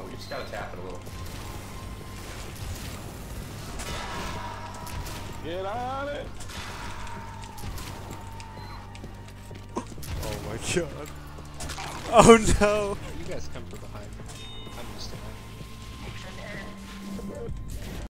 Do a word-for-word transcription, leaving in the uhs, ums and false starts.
You just gotta tap it a little. Get on it. Oh my god. Oh no.